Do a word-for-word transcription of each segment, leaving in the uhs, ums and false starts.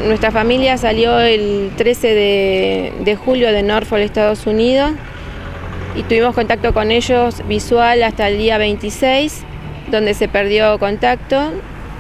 nuestra familia salió el trece de julio de Norfolk, Estados Unidos, y tuvimos contacto con ellos visual hasta el día veintiséis, donde se perdió contacto.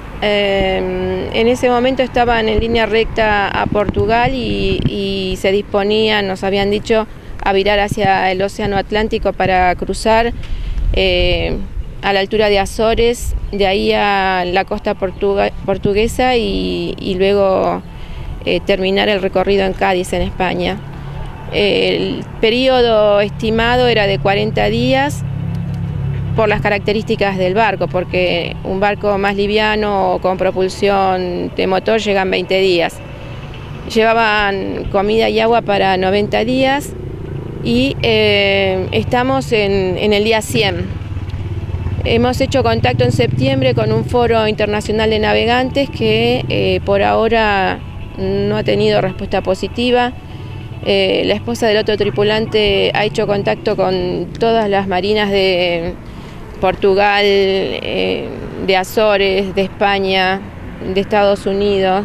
Eh, en ese momento estaban en línea recta a Portugal y, y se disponían, nos habían dicho, a virar hacia el Océano Atlántico para cruzar eh, a la altura de Azores, de ahí a la costa portuga, portuguesa y, y luego eh, terminar el recorrido en Cádiz, en España. El periodo estimado era de cuarenta días por las características del barco, porque un barco más liviano o con propulsión de motor llegan veinte días. Llevaban comida y agua para noventa días y eh, estamos en, en el día cien. Hemos hecho contacto en septiembre con un foro internacional de navegantes que eh, por ahora no ha tenido respuesta positiva. Eh, la esposa del otro tripulante ha hecho contacto con todas las marinas de Portugal, eh, de Azores, de España, de Estados Unidos,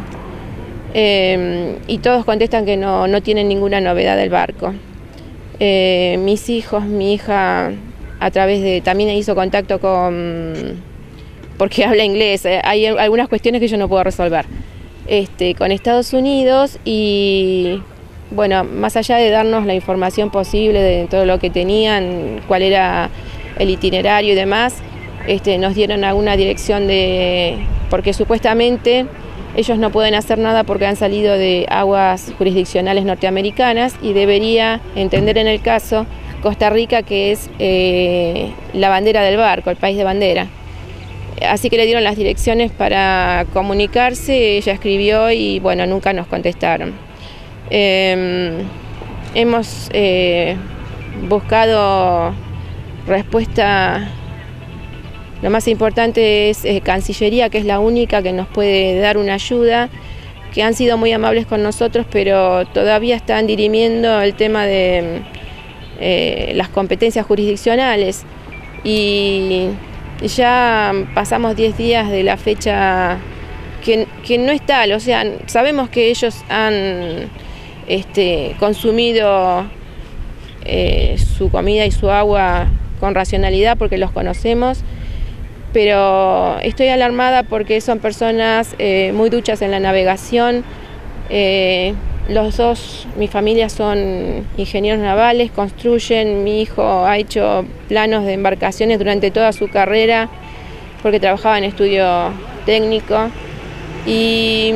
eh, y todos contestan que no, no tienen ninguna novedad del barco. Eh, mis hijos, mi hija, a través de, también hizo contacto con, porque habla inglés, eh, hay algunas cuestiones que yo no puedo resolver, este, con Estados Unidos y, bueno, más allá de darnos la información posible de todo lo que tenían, cuál era el itinerario y demás, este, nos dieron alguna dirección de, porque supuestamente ellos no pueden hacer nada porque han salido de aguas jurisdiccionales norteamericanas y debería entender en el caso Costa Rica, que es eh, la bandera del barco, el país de bandera. Así que le dieron las direcciones para comunicarse, ella escribió y bueno, nunca nos contestaron. Eh, hemos eh, buscado respuesta, lo más importante es eh, Cancillería, que es la única que nos puede dar una ayuda, que han sido muy amables con nosotros, pero todavía están dirimiendo el tema de eh, las competencias jurisdiccionales y ya pasamos diez días de la fecha que, que no es tal, o sea, sabemos que ellos han este, consumido eh, su comida y su agua con racionalidad porque los conocemos, pero estoy alarmada porque son personas eh, muy duchas en la navegación. Eh, los dos, mi familia son ingenieros navales, construyen, mi hijo ha hecho planos de embarcaciones durante toda su carrera porque trabajaba en estudio técnico y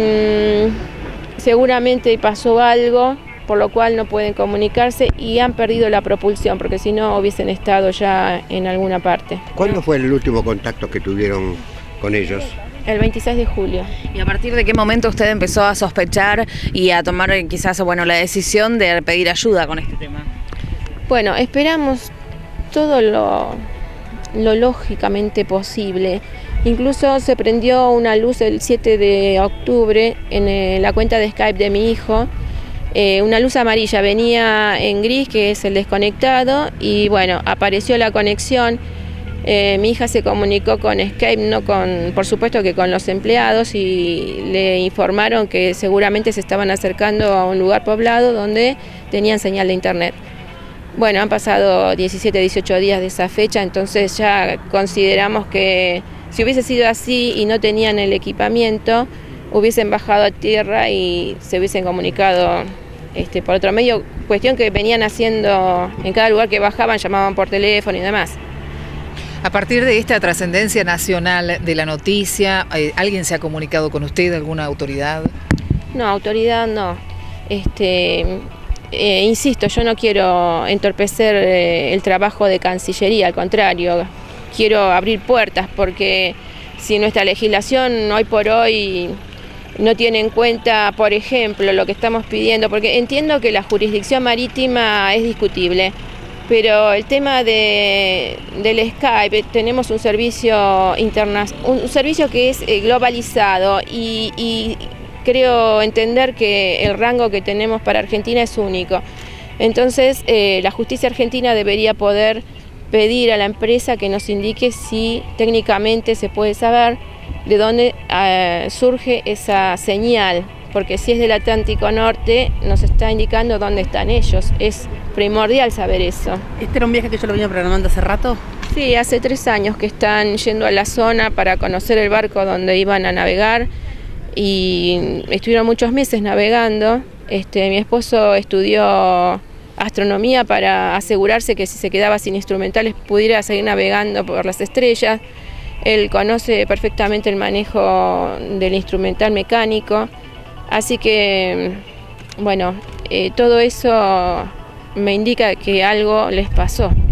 mmm, seguramente pasó algo por lo cual no pueden comunicarse y han perdido la propulsión, porque si no hubiesen estado ya en alguna parte. ¿Cuándo fue el último contacto que tuvieron con ellos? El veintiséis de julio. ¿Y a partir de qué momento usted empezó a sospechar y a tomar quizás bueno, la decisión de pedir ayuda con este tema? Bueno, esperamos todo lo, lo lógicamente posible. Incluso se prendió una luz el siete de octubre en la cuenta de Skype de mi hijo. Eh, una luz amarilla, venía en gris, que es el desconectado, y bueno, apareció la conexión. Eh, mi hija se comunicó con Skype, no con, por supuesto que con los empleados, y le informaron que seguramente se estaban acercando a un lugar poblado donde tenían señal de internet. Bueno, han pasado diecisiete, dieciocho días de esa fecha, entonces ya consideramos que si hubiese sido así y no tenían el equipamiento, hubiesen bajado a tierra y se hubiesen comunicado este, por otro medio, cuestión que venían haciendo en cada lugar que bajaban, llamaban por teléfono y demás. A partir de esta trascendencia nacional de la noticia, ¿alguien se ha comunicado con usted, alguna autoridad? No, autoridad no. Este, eh, insisto, yo no quiero entorpecer eh, el trabajo de Cancillería, al contrario, quiero abrir puertas porque si nuestra legislación hoy por hoy no tiene en cuenta, por ejemplo, lo que estamos pidiendo, porque entiendo que la jurisdicción marítima es discutible, pero el tema de, del Skype, tenemos un servicio interna, un servicio que es globalizado y, y creo entender que el rango que tenemos para Argentina es único. Entonces, eh, la justicia argentina debería poder pedir a la empresa que nos indique si técnicamente se puede saber de dónde eh, surge esa señal porque si es del Atlántico Norte nos está indicando dónde están ellos. Es primordial saber eso. ¿Este era un viaje que yo lo venía programando hace rato? Sí, hace tres años que están yendo a la zona para conocer el barco donde iban a navegar y estuvieron muchos meses navegando. Este, mi esposo estudió astronomía para asegurarse que si se quedaba sin instrumentales pudiera seguir navegando por las estrellas. Él conoce perfectamente el manejo del instrumental mecánico, así que, bueno, eh, todo eso me indica que algo les pasó.